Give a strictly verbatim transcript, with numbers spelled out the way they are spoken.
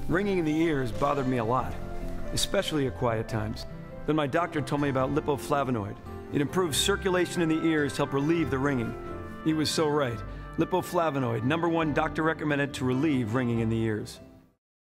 Ringing in the ears bothered me a lot, especially at quiet times. Then my doctor told me about Lipo-Flavonoid. It improves circulation in the ears to help relieve the ringing. He was so right. Lipo-Flavonoid, number one doctor recommended to relieve ringing in the ears.